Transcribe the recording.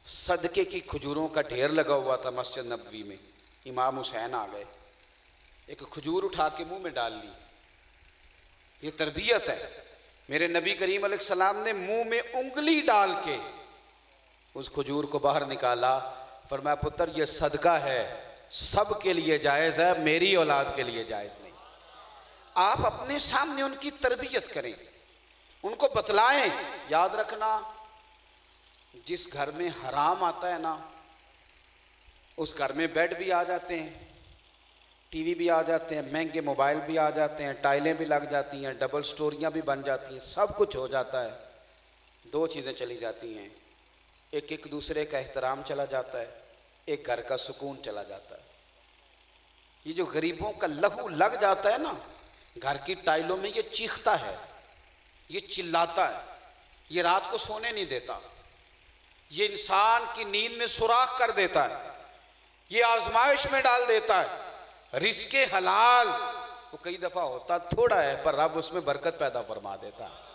सदके की खजूरों का ढेर लगा हुआ था मस्जिद नबवी में। इमाम हुसैन आ गए, एक खजूर उठा के मुंह में डाल ली। ये तरबियत है। मेरे नबी करीम अलैहिस्सलाम ने मुंह में उंगली डाल के उस खजूर को बाहर निकाला। फरमाया पुत्र ये सदका है, सब के लिए जायज़ है, मेरी औलाद के लिए जायज़ नहीं। आप अपने सामने उनकी तरबियत करें, उनको बतलाएं। याद रखना, जिस घर में हराम आता है ना, उस घर में बेड भी आ जाते हैं, टीवी भी आ जाते हैं, महंगे मोबाइल भी आ जाते हैं, टाइलें भी लग जाती हैं, डबल स्टोरियां भी बन जाती हैं, सब कुछ हो जाता है। दो चीज़ें चली जाती हैं, एक दूसरे का एहतराम चला जाता है, एक घर का सुकून चला जाता है। ये जो गरीबों का लहू लग जाता है ना घर की टाइलों में, ये चीखता है, ये चिल्लाता है, ये रात को सोने नहीं देता, ये इंसान की नींद में सुराख कर देता है, ये आजमाइश में डाल देता है। रिज़्क़े हलाल वो कई दफ़ा होता थोड़ा है, पर रब उसमें बरकत पैदा फरमा देता है।